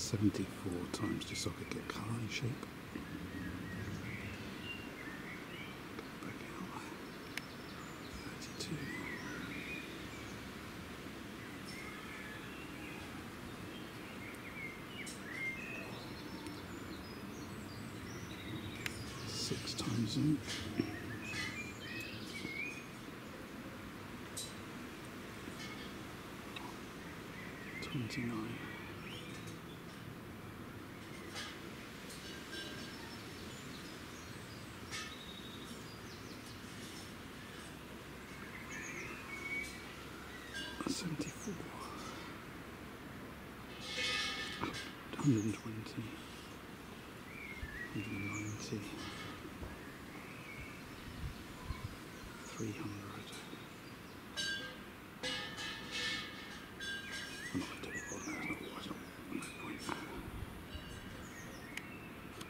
74 times just so I could get colour and shape. Go back out. 32. Six times zoom. 29. $74. 120. 190. 300.